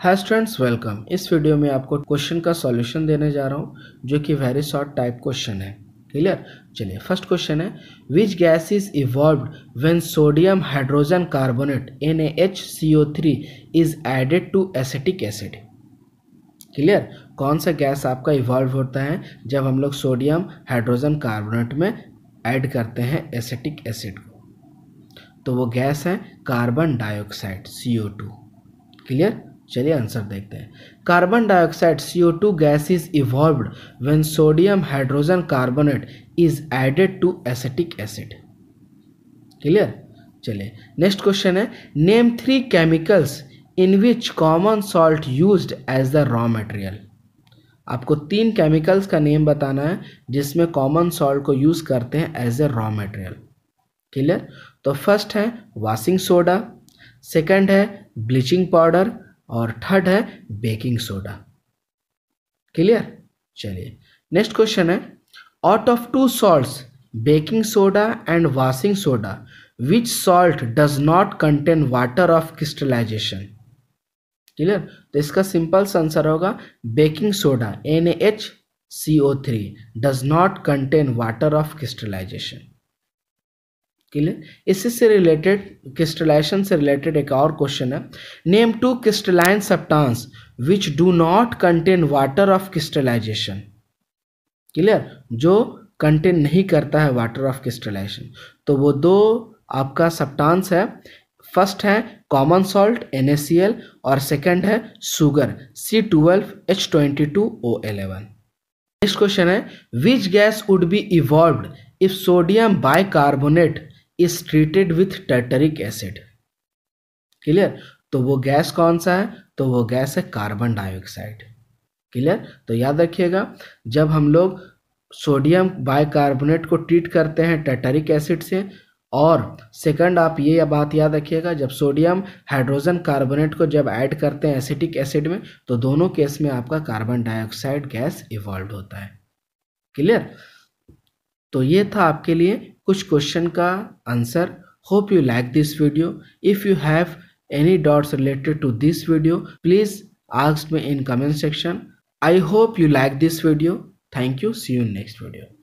हाय students, welcome. इस video में आपको क्वेश्चन का सॉल्यूशन देने जा रहा हूं जो कि वेरी शॉर्ट टाइप क्वेश्चन है। क्लियर? चलिए, फर्स्ट क्वेश्चन है, which gas is evolved when sodium hydrogen carbonate NaHCO3 is added to acetic acid. Clear? कौन सा गैस आपका इवॉल्व होता है जब हम लोग सोडियम हाइड्रोजन कार्बोनेट में ऐड करते हैं एसिटिक एसिड को? तो वो गैस है कार्बन डाइऑक्साइड CO2। क्लियर? चलिए आंसर देखते हैं। Carbon dioxide CO2 gas is evolved when sodium hydrogen carbonate is added to acetic acid. Clear? चलिए, नेक्स्ट क्वेश्चन है, name 3 chemicals in which common salt used as the raw material. आपको 3 chemicals का name बताना है जिसमें common salt को use करते हैं as a raw material. Clear? तो फर्स्ट है वॉशिंग सोडा, सेकंड है ब्लीचिंग पाउडर और थर्ड है बेकिंग सोडा। क्लियर? चलिए, नेक्स्ट क्वेश्चन है, out of 2 salts baking soda and washing soda which salt does not contain water of crystallization. Clear? तो इसका simple answer होगा baking soda NaHCO3 does not contain water of crystallization. Clear? इसी से related, crystallisation से related एक और question है, name 2 crystalline substance which do not contain water of crystallization. Clear? जो कंटेन नहीं करता है वाटर ऑफ क्रिस्टलाइजेशन। तो वो 2 आपका सब्सटेंस है, फर्स्ट है कॉमन सॉल्ट NaCl और सेकंड है शुगर C12H22O11। नेक्स्ट क्वेश्चन है, which gas would be evolved if sodium bicarbonate is treated with tartaric acid. Clear? तो वो गैस कौन सा है? तो वो गैस है कार्बन डाइऑक्साइड। क्लियर? तो याद रखिएगा, जब हम लोग सोडियम बाइकार्बोनेट को ट्रीट करते हैं टार्टरिक एसिड से, और सेकंड आप ये बात याद रखिएगा, जब सोडियम हाइड्रोजन कार्बोनेट को जब ऐड करते हैं एसिटिक एसिड में, तो दोनों केस में आपका कार्बन डाइऑक्साइड गैस इवॉल्व होता है। क्लियर? तो ये था आपके लिए कुछ क्वेश्चन का answer. Hope you like this video. If you have any doubts related to this video, please ask me in comment section. I hope you like this video. Thank you. See you in next video.